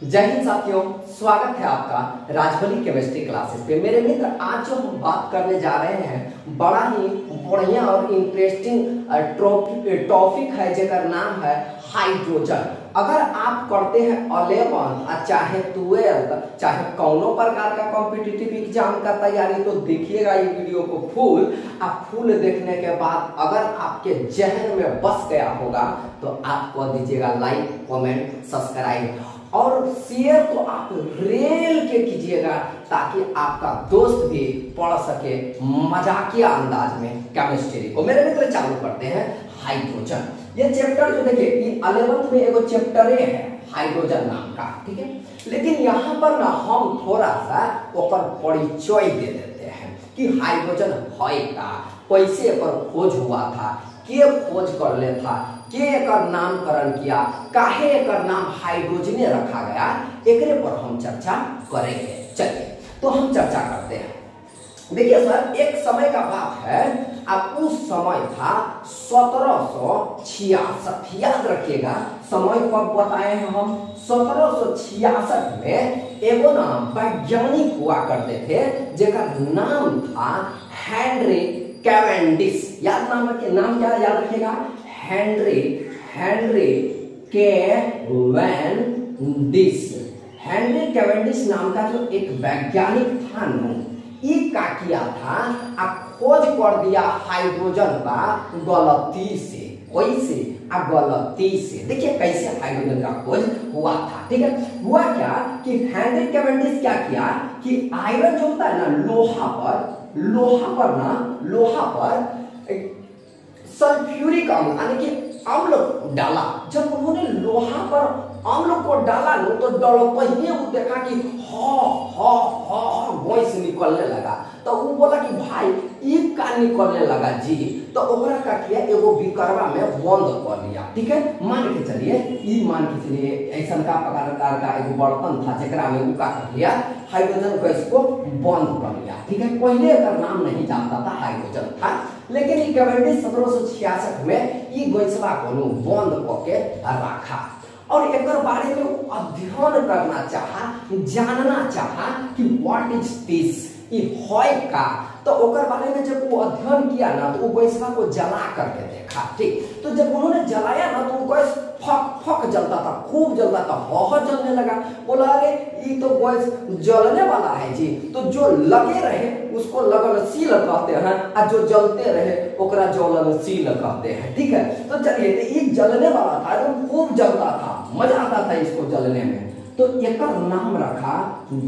जय हिंद साथियों, स्वागत है आपका राजबली केमिस्ट्री क्लासेस पे। मेरे मित्र, आज जो हम बात करने जा रहे हैं बड़ा ही बढ़िया और इंटरेस्टिंग टॉपिक है जेकर नाम है हाइड्रोजन। अगर आप करते हैं 11 चाहे 12 चाहे कौनो प्रकार का कॉम्पिटिटिव एग्जाम का तैयारी, तो देखिएगा ये वीडियो को फुल। आप फुल देखने के बाद अगर आपके जहन में बस गया होगा तो आप कर दीजिएगा लाइक, कमेंट, सब्सक्राइब और शेयर तो आप रेल के कीजिएगा ताकि आपका दोस्त भी पढ़ सके मजाकिया अंदाज में केमिस्ट्री को। मेरे मित्र, चालू करते हैं हाइड्रोजन। ये चैप्टर जो देखिए 11th में एगो चैप्टर है हाइड्रोजन नाम का, ठीक है। लेकिन यहाँ पर ना हम थोड़ा सा ओकर परिचय दे देते हैं कि हाइड्रोजन है का, कैसे एकर खोज हुआ था, के खोज कर ले था, के एकर नामकरण किया, काहे एकर नाम हाइड्रोजन रखा गया, एकरे पर हम चर्चा करेंगे। चलिए तो हम चर्चा करते हैं। देखिए सर, एक समय का बात है, अब उस समय था 1766। याद रखिएगा समय कब बताए हैं हम, 1766 में एगो नाम वैज्ञानिक हुआ करते थे जेका नाम था हेनरी कैवेंडिश। याद नाम के नाम क्या याद रखिएगा, हेनरी कैवेंडिश। हेनरी कैवेंडिश नाम का जो एक वैज्ञानिक था का किया था, खोज कर दिया हाइड्रोजन का गलती से। कैसे? गलती से। देखिए कैसे हाइड्रोजन का खोज हुआ था, ठीक है। हुआ क्या कि हेनरी कैवेंडिश क्या किया कि आयरन जो होता है ना, लोहा पर सल्फ्यूरिक अम्ल यानी कि अम्ल डाला। जब उन्होंने लोहा पर अम्ल को डाला नो तो पहले वो देखा कि वॉइस निकलने लगा। तो वो बोला कि भाई ये का निकलने लगा जी। तो ओकरा का किया, एगो बिकरवा में बंद कर लिया, ठीक है। मान के चलिए ऐसा का प्रकार का एगो बर्तन था जेकरा में वो का कर लिया, हाइड्रोजन गैस को बंद कर लिया, ठीक है। पहले एकर नाम नहीं जानता था, हाइड्रोजन था। लेकिन ये कैवेंडिश 1766 में ये गैसवा को बंद करके रखा और एक बारे में अध्ययन करना चाहा, जानना चाहा कि व्हाट इज दिस, ये है का। तो ओकर बारे में जब वो अध्ययन किया ना तो वो गैसवा को जला करके देखा, ठीक। तो जब उन्होंने जलाया ना तो वो गैस फक जलता था, खूब जलता था, जलने लगा। बोला अरे ये तो गैस जलने वाला है जी। तो जो लगे रहे उसको लगनशील कहते हैं और जो जलते रहे ओकरा ज्वलनशील कहते हैं, ठीक है। तो चलिए ये जलने वाला था, तो खूब जलता था, मजा आता था इसको जलने में। तो एक नाम रखा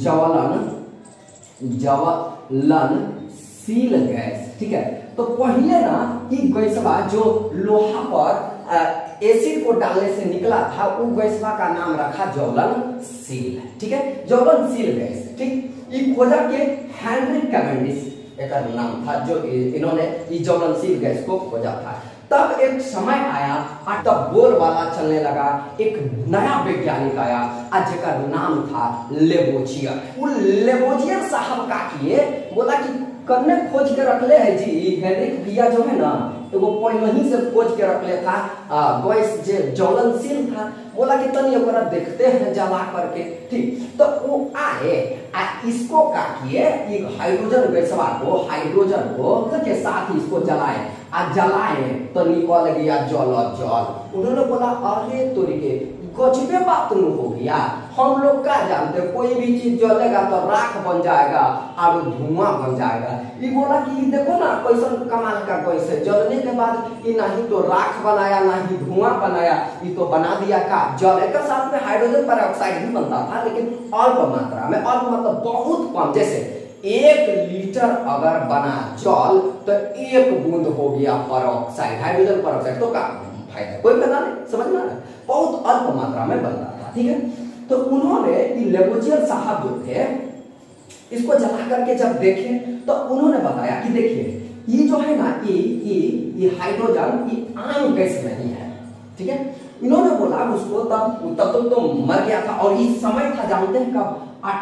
ज्वलनशील गैस, ठीक है। तो पहले ना ये गैसवा जो लोहा पर एसिड को डालने से निकला था, वो गैसवा का नाम रखा ज्वलनशील, ठीक है। ज्वलनशील गैस, ठीक। ये खोजा के हेनरी कैवेंडिश एक नाम था जो इन्होंने ये ज्वलनशील गैस को खोजा था। तब एक समय आया और तब बोलबाला चलने लगा, एक नया वैज्ञानिक आया जेकर नाम था लेबोजियर। वो लेबोजियर साहब का किए, बोला कि करने खोज के रखले है जी हेनरी भैया जो है ना, वो पहले ही से खोज के रखले था गैस जो ज्वलनशील था। बोला कि तनी ओकरा देखते हैं जला करके, ठीक। तो वो आए इसको का किए, ये हाइड्रोजन गैसवा को, हाइड्रोजन को के साथ ही इसको जलाए तो निकल गया जल। उन्होंने बोला अरे तोरी गजबे बात हो गया, हम लोग क्या जानते, कोई भी चीज जलेगा तो राख बन जाएगा और धुआं बन जाएगा। ये बोला कि देखो ना कैसा कमाल का गैस है, जलने के बाद ये नहीं तो राख बनाया ना ही धुआं बनाया, ये तो बना दिया का जल। एक साथ में हाइड्रोजन पेरोक्साइड भी बनता था, लेकिन अल्प मात्रा में, अल्प मतलब बहुत कम। जैसे 1 लीटर अगर बना जल तो 1 बूंद हो गया पेरोक्साइड, हाइड्रोजन पेरोक्साइड। तो का फायदा कोई पता नहीं, समझ में आ रहा है, बहुत अल्प मात्रा में बनता था, ठीक है। तो उन्होंने लेबोजियर साहब जो थे इसको जला करके जब देखे तो उन्होंने बताया कि देखिए ये जो है ना, ये हाइड्रोजन ये आम गैस नहीं है, ठीक है। इन्होंने बोला उसको तब तो मर गया था। और इस समय था, जानते हैं कब,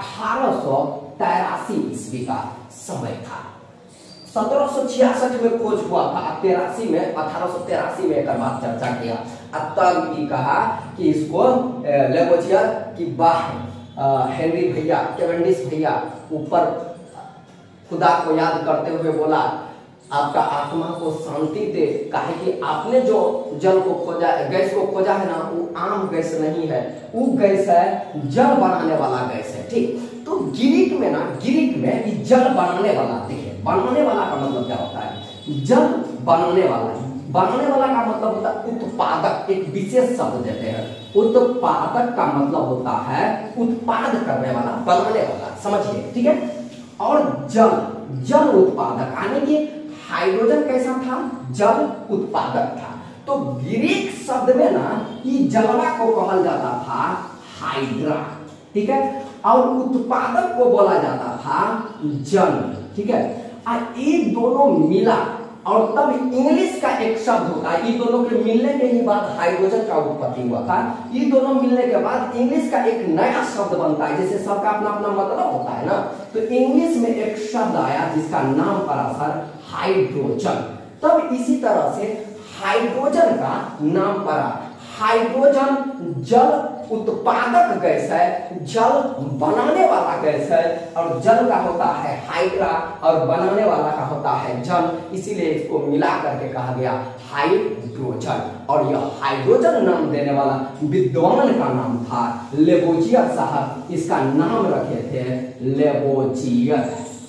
1883 ईस्वी का समय था। 1766 में खोज हुआ था, 1883 में एक बात चर्चा किया। तब ये कहा कि इसको लेवोजियर की वाह हेनरी भैया, कैवेंडिश भैया ऊपर खुदा को याद करते हुए बोला आपका आत्मा को शांति दे, काहे कि आपने जो जल को खोजा, गैस को खोजा है ना, वो आम गैस नहीं है, वो गैस है जल बनाने वाला गैस है। ठीक, तो ग्रीक में ना, ग्रीक में ये जल बनाने वाला, देखिए बनाने वाला का मतलब क्या होता है, जल बनाने वाला, बनाने वाला का मतलब होता है उत्पादक, एक विशेष शब्द देते हैं, उत्पादक का मतलब होता है उत्पाद करने वाला, बनाने वाला, समझिए, ठीक है। और जल, जल उत्पादक, यानी कि हाइड्रोजन कैसा था, जल उत्पादक था। तो ग्रीक शब्द में ना ये जलवा को कहल जाता था हाइड्रा, ठीक है, और उत्पादक को बोला जाता था जल, ठीक है। ये दोनों मिला और तब इंग्लिश का एक शब्द होता है, ये दोनों के मिलने के ही बाद हाइड्रोजन का उत्पत्ति हुआ था। ये दोनों मिलने के बाद इंग्लिश का एक नया शब्द बनता है, जैसे सबका अपना अपना मतलब होता है ना, तो इंग्लिश में एक शब्द आया जिसका नाम पड़ा सर हाइड्रोजन। तब इसी तरह से हाइड्रोजन का नाम पड़ा, हाइड्रोजन जल उत्पादक गैस है, जल बनाने वाला गैस है, और जल का होता है हाइड्रा और बनाने वाला का होता है जल, इसीलिए इसको मिला करके कहा गया हाइड्रोजन। और यह हाइड्रोजन नाम देने वाला विद्वान का नाम था लेवोजियर साहब, इसका नाम रखे थे लेवोजियर,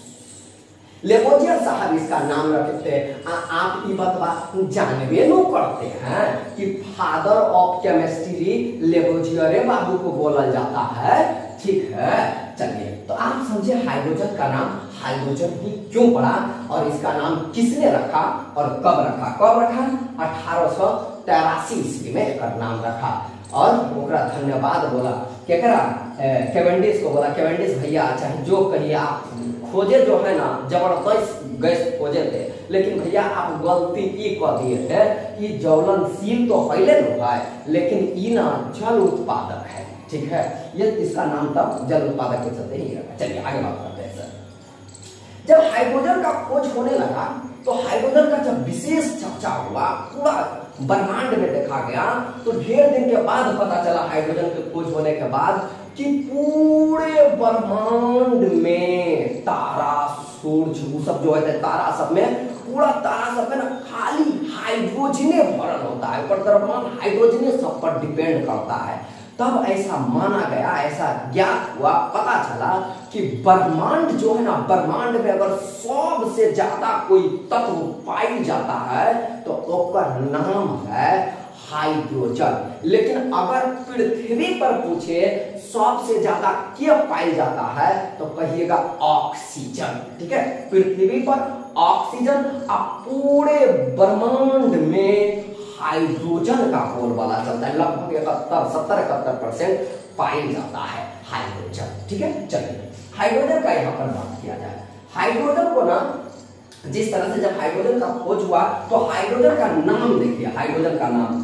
लेवोजियर साहब इसका नाम रखे थे। आप ये बात जानबे नो करते हैं कि फादर ऑफ केमिस्ट्री लेवोजियर बाबू को बोला जाता है, ठीक है। चलिए, तो आप समझे हाइड्रोजन का नाम हाइड्रोजन ही क्यों पड़ा और इसका नाम किसने रखा और कब रखा, कब रखा, 1883 ईस्वी में इसका नाम रखा। और ओकरा धन्यवाद बोला केकरा, कैवेंडिश को बोला, कैवेंडिश भैया चाहे जो कहिए आप खोजे जो है ना जबरदस्त गैस खोजे थे, लेकिन भैया आप गलती ये कर दिए थे कि ज्वलनशील तो पहले न है, लेकिन ये ना जल उत्पादक है, ठीक है। ये इसका नाम तब जल उत्पादक के चलते ही रखा। चलिए आगे बात करते हैं सर। जब हाइड्रोजन का खोज होने लगा तो हाइड्रोजन का जब विशेष चर्चा हुआ, पूरा ब्रह्मांड में देखा गया, तो ढेर दिन के बाद पता चला हाइड्रोजन के खोज होने के बाद कि पूरे ब्रह्मांड में तारा, सूर्य, वो सब जो है तारा सब में, पूरा तारा सब में ना खाली हाइड्रोजने भरल होता है, ऊपर द्रव्यमान हाइड्रोजने सब पर डिपेंड करता है। तब ऐसा माना गया, ऐसा ज्ञात हुआ, पता चला कि ब्रह्मांड जो है ना, ब्रह्मांड में अगर सबसे ज्यादा कोई तत्व पाई जाता है तो उसका नाम है हाइड्रोजन। लेकिन अगर पृथ्वी पर पूछे सबसे ज्यादा क्या पाया जाता है तो कहिएगा ऑक्सीजन, ठीक है। पृथ्वी पर ऑक्सीजन, अब पूरे ब्रह्मांड में हाइड्रोजन का बोलबाला चलता है, लगभग 71-71% पाई जाता है हाइड्रोजन, ठीक है। चलिए हाइड्रोजन का यहाँ पर बात किया जाए। हाइड्रोजन को ना जिस तरह से जब हाइड्रोजन का खोज हुआ तो हाइड्रोजन का नाम देखिए, हाइड्रोजन का नाम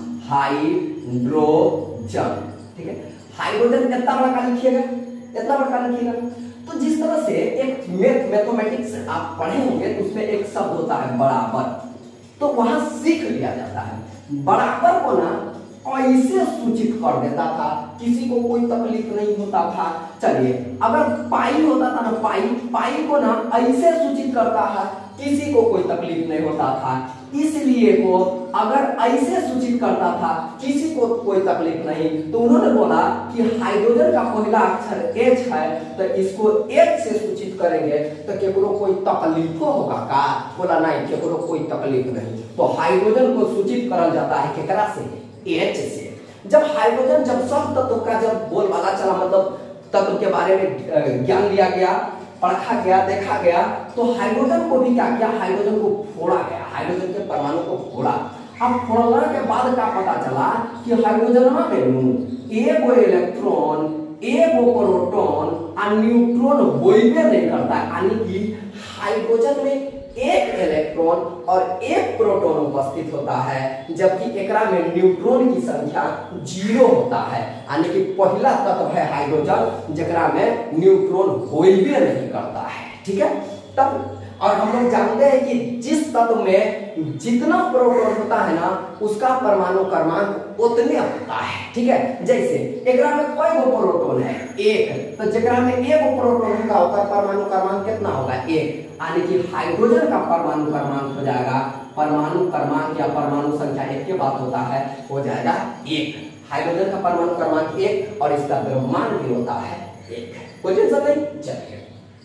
हाइड्रोजन, ठीक है। हाइड्रोजन इतना बड़ा का लिखिएगा, इतना बड़ा का लिखिएगा। तो जिस तरह से एक मैथमेटिक्स आप पढ़े होंगे तो उसमें एक शब्द होता है बराबर, तो वहां सीख लिया जाता है। बराबर को ना ऐसे सूचित कर देता था, किसी को कोई तकलीफ नहीं होता था। चलिए अगर पाई होता था ना, पाई को ना ऐसे सूचित करता है, किसी को कोई तकलीफ नहीं होता था। इसलिए को अगर ऐसे सूचित करता था, किसी को कोई तकलीफ नहीं, तो उन्होंने बोला कि हाइड्रोजन का पहला अक्षर H है, तो इसको H से सूचित करेंगे तो केकरो कोई तकलीफ होगा का? बोला नहीं, केकरो कोई तकलीफ नहीं। तो हाइड्रोजन को सूचित करा जाता है केकरा से? H से। जब हाइड्रोजन, जब सब तत्व का जब बोलबाला चला, मतलब तत्व के बारे में ज्ञान लिया गया, परखा गया, देखा गया, तो हाइड्रोजन को भी क्या किया, हाइड्रोजन को फोड़ा गया, हाइड्रोजन के परमाणु को फोड़ा। अब फोड़ने के बाद क्या पता चला कि हाइड्रोजन में एगो इलेक्ट्रॉन, एगो प्रोटॉन और न्यूट्रॉन होइबे नहीं करता, यानी कि हाइड्रोजन में एक इलेक्ट्रॉन और एक प्रोटॉन उपस्थित होता है, जबकि एकरा में न्यूट्रॉन की संख्या 0 होता है, यानी कि पहला तत्व है हाइड्रोजन जेकरा में न्यूट्रॉन होइबे नहीं करता है, ठीक है। तब और हम लोग जानते हैं कि जिस तत्व में जितना प्रोटॉन होता है ना उसका परमाणु क्रमांक उतने होता है, ठीक है। जैसे एकरा में कई गो प्रोटॉन है, एक, तो जेकरा में एक गो प्रोटॉन होगा उसका परमाणु क्रमांक कितना होगा, एक, यानी कि हाइड्रोजन का परमाणु क्रमांक हो जाएगा, परमाणु क्रमांक या परमाणु संख्या एक के बाद होता है, हो जाएगा एक। हाइड्रोजन का परमाणु क्रमांक एक और इसका द्रव्यमान भी होता है एक। कोई टेंशन नहीं, चलिए।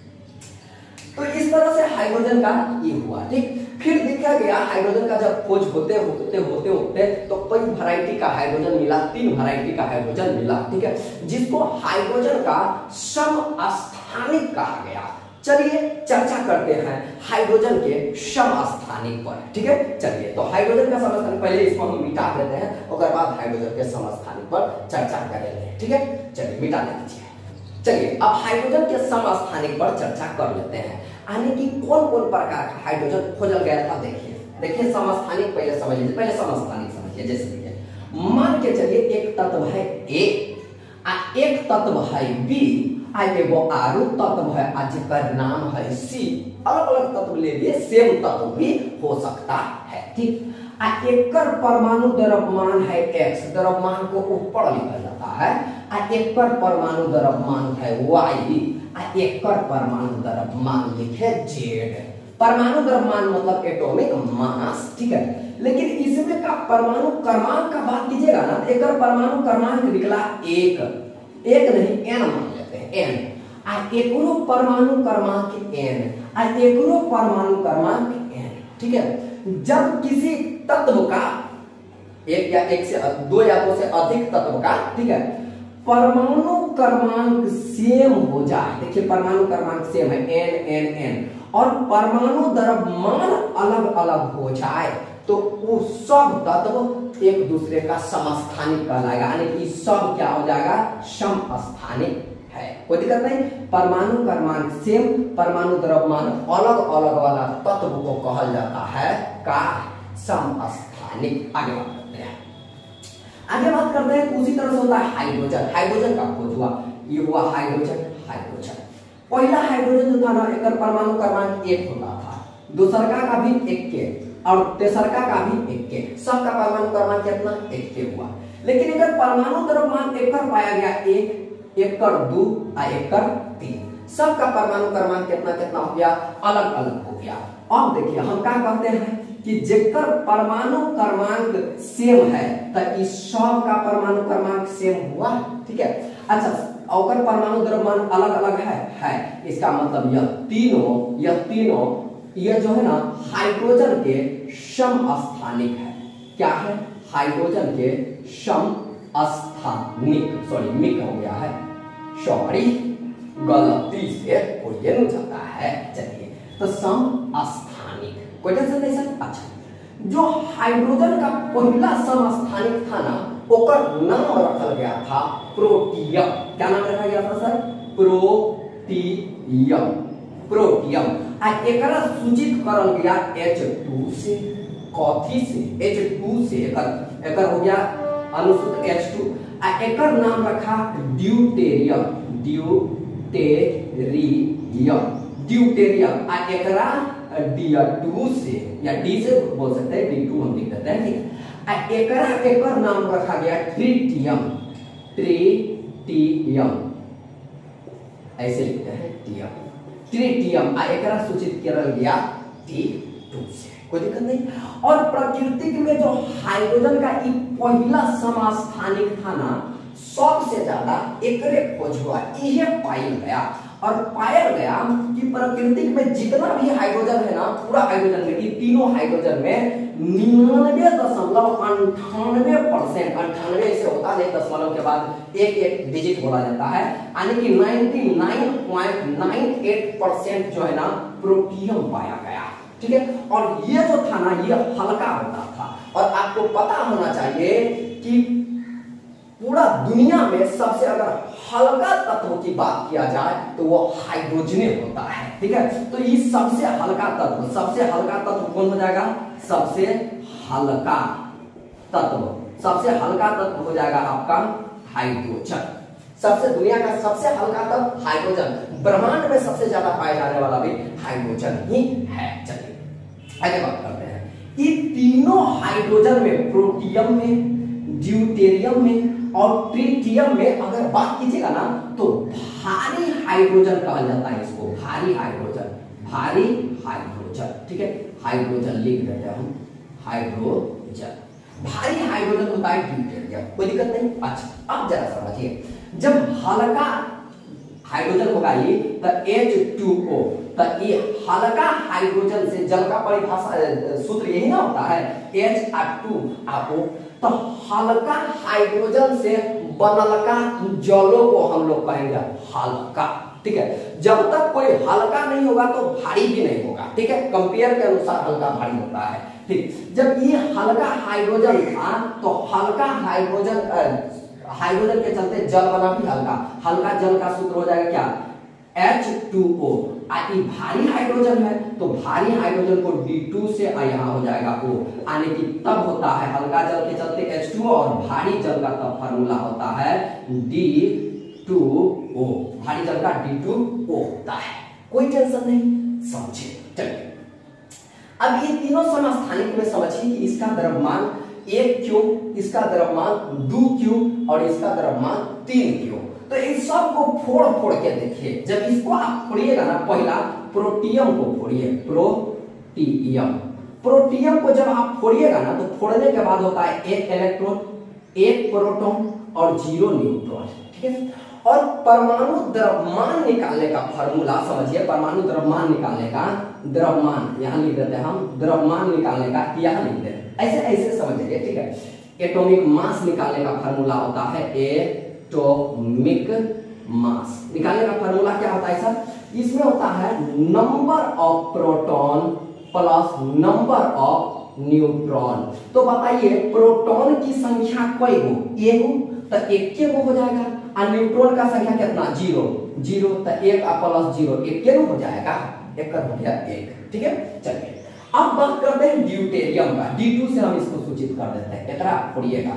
तो इस तरह से हाइड्रोजन का ये हुआ, ठीक। फिर देखा गया हाइड्रोजन का जब खोज होते होते तो कई वैरायटी का हाइड्रोजन मिला, 3 वैरायटी का हाइड्रोजन मिला, ठीक है, जिसको हाइड्रोजन का समस्थानिक कहा गया। चलिए चर्चा करते हैं हाइड्रोजन के समस्थानिक पर, ठीक है। चलिए तो हाइड्रोजन का समस्थानिक पहले इसको हम मिटा देते हैं, उसके बाद हाइड्रोजन के समस्थानिक पर चर्चा करेंगे, ठीक है। चलिए मिटा दीजिए। चलिए अब हाइड्रोजन के समस्थानिक पर चर्चा कर लेते हैं, यानी कि कौन कौन प्रकार का हाइड्रोजन खोजा गया था। देखिए समस्थानिक पहले समझ लीजिए, पहले समस्थानिक समझिए। जैसे देखिए मान के चलिए एक तत्व है ए, एक तत्व है बी, एगो आरू तत्व है जेकर नाम है सी। अलग अलग तत्व ले लिए, सेम तत्व भी हो सकता है, ठीक। एकर परमाणु द्रव्यमान है x, द्रव्यमान को ऊपर लिखा जाता है। एकर परमाणु द्रव्यमान है y, एकर परमाणु द्रव्यमान लिखे z। परमाणु द्रव्यमान मतलब एटॉमिक मास, ठीक है। लेकिन इसमें का परमाणु क्रमांक का बात कीजिएगा ना, एकर परमाणु क्रमांक निकला एक नहीं n मान लेते हैं, n। एकरो परमाणु क्रमांक n, एकरो परमाणु क्रमांक n, ठीक है। जब किसी तत्व का एक या एक से दो या दो से अधिक तत्व का, ठीक है, परमाणु क्रमांक सेम हो जाए, देखिए परमाणु क्रमांक सेम है n और परमाणु द्रव्यमान अलग अलग हो जाए तो वो सब तत्व एक दूसरे का समस्थानिक कहलाएगा, यानी कि सब क्या हो जाएगा, समस्थानिक है। कोई दिक्कत नहीं। परमाणु क्रमांक सेम, परमाणु द्रव्यमान अलग अलग वाला तत्व को कहल जाता है का समस्थानिक। आगे बात करते हैं, उसी तरह से होता है हाइड्रोजन। हाइड्रोजन का खोज हुआ, ये हुआ हाइड्रोजन। पहला हाइड्रोजन जो था ना, एक परमाणु क्रमांक एक होता था, दूसरका का भी एक के और तेसरका का भी एक के, सबका परमाणु क्रमांक कितना, एक के हुआ। लेकिन अगर परमाणु द्रव्यमान एकर पाया गया एक, एकर 2 और एकर 3, सबका परमाणु क्रमांक कितना कितना हो गया, अलग अलग हो गया। अब देखिए हम क्या कहते हैं कि जेकर परमाणु क्रमांक सेम है तो इस सब का परमाणु क्रमांक सेम हुआ, ठीक है। अच्छा, और परमाणु द्रव्यमान अलग अलग है, इसका मतलब यह तीनों ये जो है ना हाइड्रोजन के समस्थानिक है। क्या है, हाइड्रोजन के समस्थानिक, सॉरी मिक हो गया है, सॉरी गलती से हो जाता है। चलिए तो समस्थानिक, कोई टेंशन नहीं सर। अच्छा, जो हाइड्रोजन का पहला समस्थानिक था ना, ओकर नाम रखा गया था प्रोटियम। क्या नाम रखा गया था सर, प्रोटियम। एकरा सूचित करल गया H2 से, कॉथी से, H2 से, एकर हो गया अनुसूत्र H2। एकर नाम रखा ड्यूटेरियम। एकरा D2 से या D से बोल सकते हैं, D2 हम लिख देते हैं, ठीक। एकर नाम रखा गया ट्रिटियम, ऐसे लिखते हैं ट्रिटियम। एकरा सूचित करल गया T2 से, कोई दिक्कत नहीं। और प्रकृति में जो हाइड्रोजन का पहला समस्थानिक था ना, सबसे ज्यादा एकरे खोज हुआ, यह पाया गया। और पाया गया कि प्रकृति में जितना भी हाइड्रोजन है ना, पूरा हाइड्रोजन में, ये तीनों हाइड्रोजन में 99.98%, 98 से होता नहीं, दशमलव के बाद एक डिजिट बोला जाता है, यानी कि 99.98% जो है ना प्रोटियम पाया गया, ठीक है। और ये जो था ना, ये हल्का होता था। और आपको पता होना चाहिए कि पूरा दुनिया में सबसे अगर हल्का तत्व की बात किया जाए तो वो हाइड्रोजन होता है, ठीक है। तो ये सबसे हल्का तत्व कौन हो जाएगा, सबसे हल्का तत्व हो जाएगा आपका हाइड्रोजन। सबसे दुनिया का सबसे हल्का तत्व हाइड्रोजन, ब्रह्मांड में सबसे ज्यादा पाया जाने वाला भी हाइड्रोजन ही है। चलिए आगे बात करते हैं। ये तीनों हाइड्रोजन में, प्रोटियम में, ड्यूटेरियम में और ट्रिटियम में अगर बात कीजिएगा ना तो भारी हाइड्रोजन कहा जाता है इसको, भारी हाइड्रोजन, भारी हाइड्रोजन। ठीक है, हाइड्रोजन लिख देते हैं हम, हाइड्रोजन, भारी हाइड्रोजन होता है ड्यूटेरियम, कोई दिक्कत नहीं। अच्छा अब जरा समझिए, जब हल्का हाइड्रोजन होगा ये तो H2O, तो ये हल्का हाइड्रोजन से जल का परिभाषा सूत्र यही ना होता है H2O, तो हल्का हाइड्रोजन से बनलका जलों को हम लोग कहेंगे हल्का। ठीक है, जब तक कोई हल्का नहीं होगा तो भारी भी नहीं होगा। ठीक है, कंपेयर के अनुसार हल्का भारी होता है। ठीक, जब ये हल्का हाइड्रोजन था तो हल्का हाइड्रोजन के चलते जल बना भी हल्का, हल्का जल का सूत्र हो जाएगा क्या, H2O। ये भारी हाइड्रोजन है तो भारी हाइड्रोजन को D2 से यहाँ हो जाएगा O, यानी कि तब होता है हल्का जल के चलते H2O और भारी जल का तब फार्मूला होता है D2O, भारी जल का D2O होता है। कोई टेंशन नहीं, समझे। चलिए अब ये तीनों समस्थानिक में समझिए कि इसका द्रव्यमान 1 क्यू, इसका द्रव्यमान 2 क्यू और इसका द्रव्यमान 3 क्यू। तो इस सब को फोड़ फोड़ के देखिए। जब इसको आप फोड़िएगा ना, पहला प्रोटियम को फोड़िए, प्रोटियम, प्रोटियम को जब आप फोड़िएगा ना तो फोड़ने के बाद होता है 1 इलेक्ट्रॉन, 1 प्रोटॉन और 0 न्यूट्रॉन। ठीक है, और परमाणु द्रव्यमान निकालने का फॉर्मूला समझिए, परमाणु द्रव्यमान निकालने का, द्रव्यमान यहां लिख देते हैं हम, द्रव्यमान निकालने का यहां लिख देते हैं, ऐसे ऐसे समझिए। ठीक है, एटॉमिक मास निकालने का फॉर्मूला होता है एटॉमिक मास निकालने का फॉर्मूला क्या होता है सर, इसमें होता है number of proton plus number of neutron. तो बताइए प्रोटॉन की संख्या कई गो, एगो, तो 1 गो हो जाएगा, और न्यूट्रॉन का संख्या कितना, 0 0, तो 1 प्लस 0 1 हो जाएगा, 1 हो गया 1। ठीक है, चलिए अब बात करते हैं ड्यूटेरियम का। D2 से हम इसको सूचित कर देते हैं। एकरा फोड़िएगा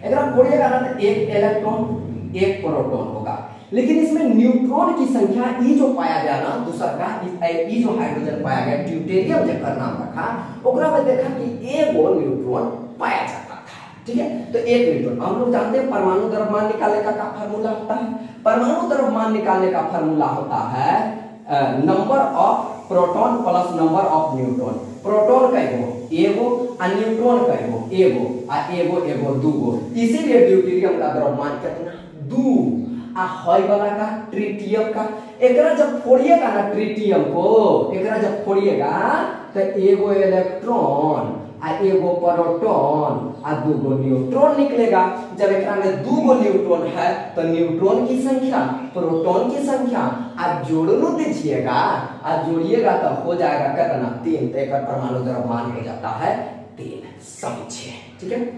ना तो 1 इलेक्ट्रॉन 1 प्रोटॉन होगा, लेकिन इसमें न्यूट्रॉन की संख्या ये जो पाया गया ना, दूसरा का ये जो हाइड्रोजन पाया गया ड्यूटेरियम जब नाम रखा, ओकरा में देखा कि एगो न्यूट्रॉन पाया जाता था। ठीक है, तो 1 न्यूट्रॉन। हम लोग जानते हैं परमाणु द्रव्यमान निकालने का क्या फार्मूला होता है, परमाणु द्रव्यमान निकालने का फार्मूला होता है number of proton plus number of neutron. Proton कईगो, एगो, और न्यूट्रॉन कईगो, एगो, और एगो 2 गो। इसीलिए ड्यूटेरियम का द्रव्यमान कितना, 2। आ हई वाला का ट्रिटियम का, एकरा जब फोड़िएगा ना ट्रिटियम को, एकरा जब फोड़िएगा तो एगो इलेक्ट्रॉन आ एगो प्रोटॉन आ 2 गो न्यूट्रॉन निकलेगा। जब एकरा में 2 गो न्यूट्रॉन है तो न्यूट्रॉन की संख्या प्रोटॉन की संख्या आप जोड़ दीजिएगा, आप जोड़िएगा तो हो जाएगा कितना, 3। तो एक परमाणु द्रव्यमान हो जाता है 3। समझिए। ठीक है,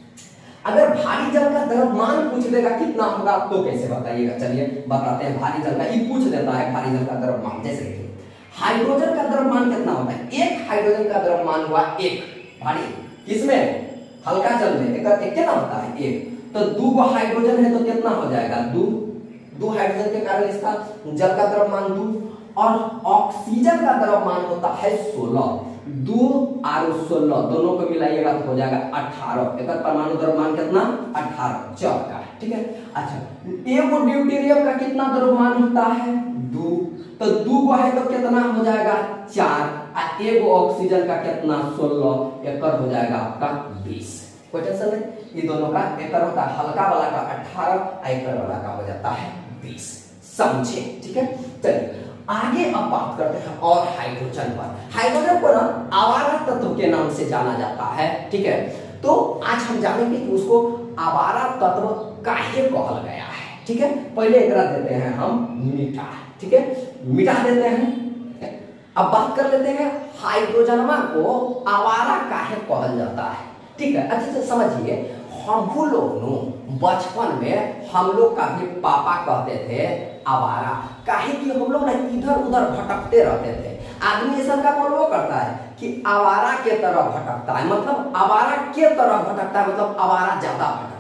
अगर भारी जल का द्रव्यमान पूछ देगा कितना होगा तो कैसे बताइएगा, चलिए बताते हैं। भारी जल का ये पूछ देता है भारी जल का द्रव्यमान, जैसे देखिए हाइड्रोजन का द्रव्यमान कितना होता है, 1 हाइड्रोजन का द्रव्यमान हुआ 1 भारी, किसमें, हल्का जल में, एक कितना होता है 1, तो 2 गो हाइड्रोजन है तो कितना हो जाएगा 2 हाइड्रोजन के कारण इसका जल का द्रव्यमान 2, और ऑक्सीजन का द्रव्यमान होता है 16, 2 और 16 दोनों को मिलाइएगा तो हो जाएगा 18। एक परमाणु द्रव्यमान कितना, 18 जल का। ठीक है, अच्छा एगो ड्यूटेरियम का कितना द्रव्यमान होता है 2, तो 2 गो है तो कितना हो जाएगा 4, और एगो ऑक्सीजन का कितना 16, एक हो जाएगा आपका 20। कोई टेंशन नहीं, ये दोनों का एक होता है हल्का वाला का 18 और एक वाला का हो जाता है 20। समझे। ठीक है, चलिए आगे अब बात करते हैं और हाइड्रोजन पर। हाइड्रोजन को ना आवारा तत्व के नाम से जाना जाता है। ठीक है, तो आज हम जानेंगे कि उसको आवारा तत्व काहे कहल गया है। ठीक है, पहले एकरा देते हैं हम मीठा। ठीक है, मिटा देते हैं। अब बात कर लेते हैं हाइड्रोजनमा को आवारा काहे कहल जाता है। ठीक है, अच्छे से समझिए। हम लोग बचपन में हम लोग का भी पापा कहते थे आवारा, काहे कि हम लोग ना इधर उधर भटकते रहते थे। आदमी ऐसा का बोलबो करता है कि आवारा के तरह भटकता है, मतलब आवारा के तरह भटकता है, मतलब आवारा ज्यादा भटकता है।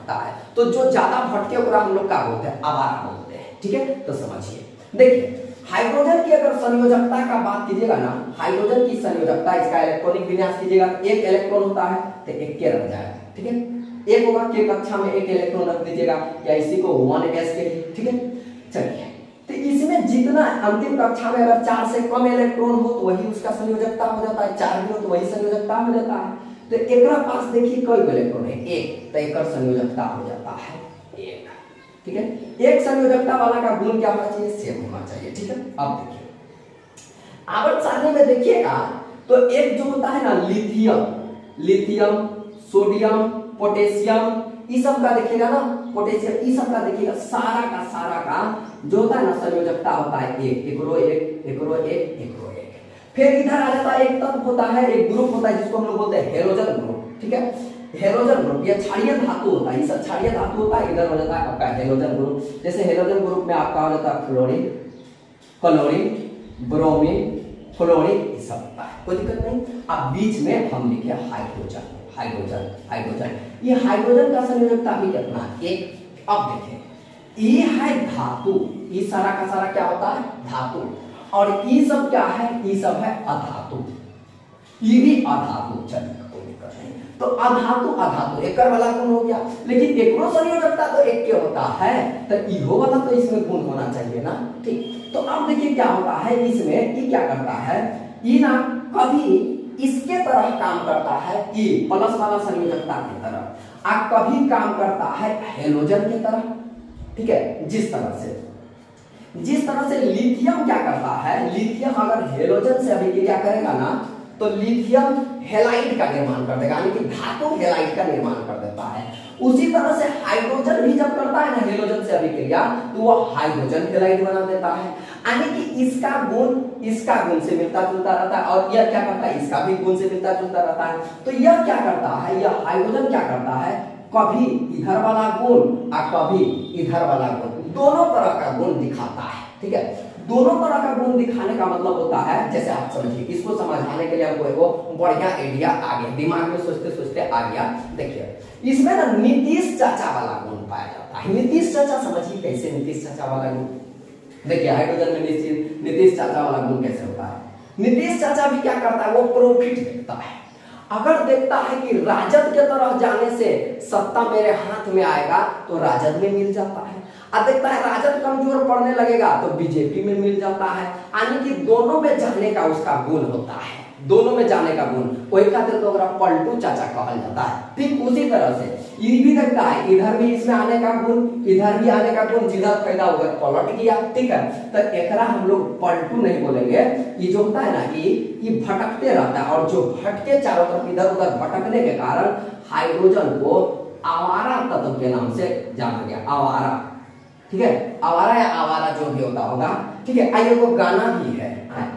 भटकता है, तो जो ज्यादा भटके ओकरा हम लोग क्या बोलते हैं, आवारा बोलते हैं। ठीक है, तो समझिए, देखिए हाइड्रोजन की अगर संयोजकता का बात कीजिएगा ना, हाइड्रोजन की संयोजकता, इसका इलेक्ट्रॉनिक विन्यास कीजिएगा, एक इलेक्ट्रॉन होता है तो एक के रह जाएगा। ठीक है, एक होगा के कक्षा में एक इलेक्ट्रॉन रख दीजिएगा, या इसी को 1s के लिए। ठीक है, चलिए, तो इसमें जितना अंतिम कक्षा में अगर 4 से कम इलेक्ट्रॉन हो तो वही उसका संयोजकता हो जाता है, 4 भी हो तो वही संयोजकता हो जाता है। तो एकरा पास देखिए कई इलेक्ट्रॉन है, एक, तो एकर संयोजकता हो जाता है 1। ठीक है, एक संयोजकता वाला का गुण क्या होना चाहिए, सेम होना चाहिए। ठीक है, अब देखिए आवर्त सारणी में देखिएगा तो एक जो होता है ना लिथियम, लिथियम, सोडियम, पोटेशियम, इस सब का देखिएगा ना, पोटेशियम, इस सब का देखिएगा, सारा का जो होता है ना संयोजकता होता है एक, एकरो एक, एकरो एक, एकरो एक। फिर इधर आ जाता है एक तत्व होता है, एक ग्रुप होता है जिसको हम लोग बोलते हैं हेलोजन ग्रुप। ठीक है, हेलोजन ग्रुप ये क्षारीय धातु होता है, ये सब क्षारीय धातु होता है, इधर हो जाता है आपका हेलोजन ग्रुप। जैसे हेलोजन ग्रुप में आपका हो जाता है फ्लोरीन, क्लोरीन, ब्रोमीन, फ्लोरीन, ये सब होता है, कोई दिक्कत नहीं। अब बीच में हम लिखे हाइड्रोजन, हाइड्रोजन, हाइड्रोजन, ये हाइड्रोजन का संयोजकता भी कितना है, एक। अब देखें ये है धातु, ये सारा का सारा क्या होता है, धातु, और ये सब क्या है, ये सब है अधातु, ये भी अधातु। चलिए कोई दिक्कत नहीं, तो अधातु अधातु एकर वाला गुण हो गया, लेकिन एकरो संयोजकता तो एक के होता है, तो इहो वाला तो इसमें गुण होना चाहिए ना। ठीक, तो अब देखिए क्या होता है इसमें, ये क्या करता है, ये ना कभी इसके तरह काम करता है, ये प्लस वाला संयोजकता की तरह, और कभी काम करता है हेलोजन की तरह। ठीक है, जिस तरह से लिथियम क्या करता है, लिथियम अगर हेलोजन से अभिक्रिया करेगा ना तो लिथियम हेलाइड का निर्माण कर देगा, यानी कि धातु हेलाइड का निर्माण कर देता है। उसी तरह से हाइड्रोजन भी जब करता है ना हेलोजन से अभिक्रिया तो वह हाइड्रोजन हेलाइड बना देता है, यानी कि इसका गुण से मिलता जुलता रहता है, और यह क्या करता है, इसका भी गुण से मिलता जुलता रहता है। तो यह क्या करता है, यह हाइड्रोजन क्या करता है, कभी इधर वाला गुण और कभी इधर वाला गुण, दोनों तरह का गुण दिखाता है। ठीक है, दोनों तरह का गुण दिखाने का मतलब होता है, जैसे आप समझिए, इसको समझाने के लिए हमको बढ़िया आइडिया आ गया, दिमाग में सोचते सोचते आ गया। देखिए इसमें ना नीतीश चाचा वाला गुण पाया जाता है। नीतीश चाचा समझिए कैसे, नीतीश चाचा वाला गुण देखिए, हाइड्रोजन में नीतीश चाचा वाला गुण कैसे होता है। नीतीश चाचा भी क्या करता है, वो प्रॉफिट देखता है। अगर देखता है कि राजद के तरफ जाने से सत्ता मेरे हाथ में आएगा तो राजद में मिल जाता है, और देखता है राजद कमजोर पड़ने लगेगा तो बीजेपी में मिल जाता है, यानी कि दोनों में जाने का उसका गुण होता है, दोनों में जाने का गुण, वही खातिर तो पलटू चाचा कहल जाता है। ठीक उसी तरह से ये भी देखता है, इधर भी इसमें आने का गुण, इधर भी आने का गुण, जिधर पैदा हुआ पलट गया। ठीक है, तो एकरा हम लोग पलटू नहीं बोलेंगे, ये जो होता है ना ये भटकते रहता है, और जो भटके चारों तरफ इधर उधर भटकने के कारण हाइड्रोजन को आवारा तत्व के नाम से जाना गया, आवारा। ठीक है, आवारा या आवारा जो भी होता होगा। ठीक है, आइए वो गाना भी है,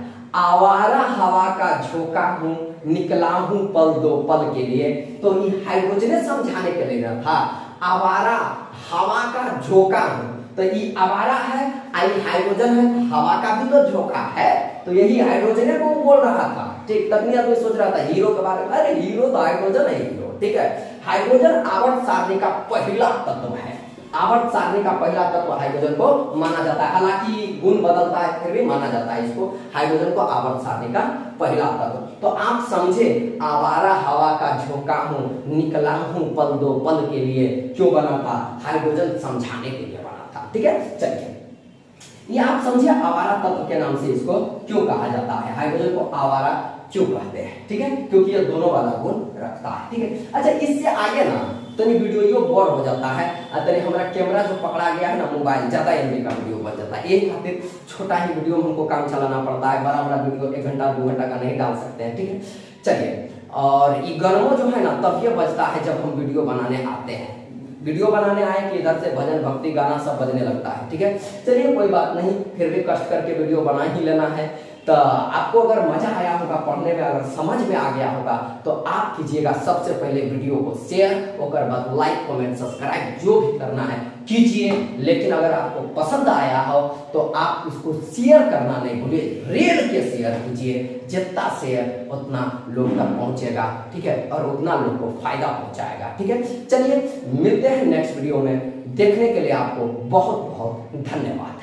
आवारा हवा का झोंका हूं, निकला हूं पल दो पल के लिए, तो ये हाइड्रोजन समझाने के लिए था, आवारा हवा का झोंका हूं, तो ये आवारा है, आई हाइड्रोजन है, हवा का भी तो झोंका है, तो यही हाइड्रोजन को बोल रहा था। ठीक, तकनीक आदमी सोच रहा था हीरो के बारे में, अरे हीरो तो हाइड्रोजन है, हीरो। ठीक है, हाइड्रोजन आवर्त सारणी का पहला तत्व है, आवर्त सारणी का पहला तत्व हाइड्रोजन को माना जाता है, हालांकि गुण बदलता है फिर भी माना जाता है इसको, हाइड्रोजन को आवर्त सारणी का पहला तत्व। तो आप समझे, आवारा हवा का झोंका हूं, निकला हूं पल दो पल के लिए, क्यों बना था, हाइड्रोजन समझाने के लिए बना था। ठीक है, चलिए ये आप समझिए आवारा तत्व के नाम से इसको क्यों कहा जाता है, हाइड्रोजन को आवारा क्यों कहते हैं। ठीक है, क्योंकि ये दोनों वाला गुण रखता है। ठीक है, अच्छा इससे आगे ना तनी वीडियो यो बोर हो जाता है, तनी हमारा कैमरा जो पकड़ा गया है ना मोबाइल, ज्यादा एमबी का वीडियो बन जाता है, एक खातिर छोटा ही वीडियो में हमको काम चलाना पड़ता है, बड़ा बड़ा वीडियो 1 घंटा 2 घंटा का नहीं डाल सकते हैं। ठीक है, चलिए, और ये गर्मो जो है ना तब ये बजता है जब हम वीडियो बनाने आते हैं, वीडियो बनाने आए कि इधर से भजन भक्ति गाना सब बजने लगता है। ठीक है, चलिए कोई बात नहीं, फिर भी कष्ट करके वीडियो बना ही लेना है। तो आपको अगर मजा आया होगा पढ़ने में, अगर समझ में आ गया होगा तो आप कीजिएगा सबसे पहले वीडियो को शेयर, और बाद लाइक कमेंट सब्सक्राइब जो भी करना है कीजिए। लेकिन अगर आपको पसंद आया हो तो आप इसको शेयर करना नहीं भूलिए, रेल के शेयर कीजिए, जितना शेयर उतना लोग तक पहुंचेगा, ठीक है, और उतना लोग को फायदा पहुंचाएगा, ठीक है। चलिए मिलते हैं नेक्स्ट वीडियो में, देखने के लिए आपको बहुत बहुत धन्यवाद।